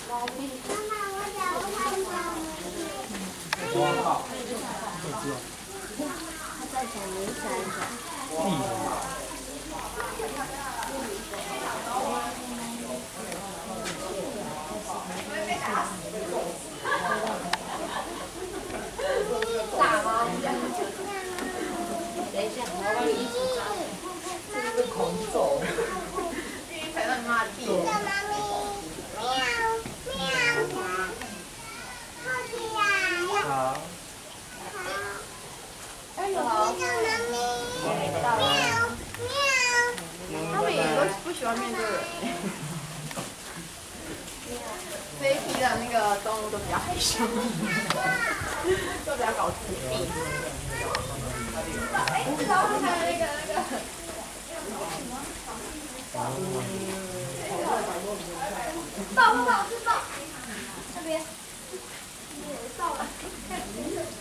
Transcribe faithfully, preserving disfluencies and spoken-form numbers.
哇！ 再讲没三个。 大吗？等一下，我帮你一起抓。 这是狂走。 玉玉踩到你妈的地。 妈咪，喵喵，好起来。 好。 哎呦，好。到了。他们也都不喜欢面对人。这一批的那个动物都比较害羞，都比较搞自闭。哎，然后还有那个那个。抱抱抱，这边。到了。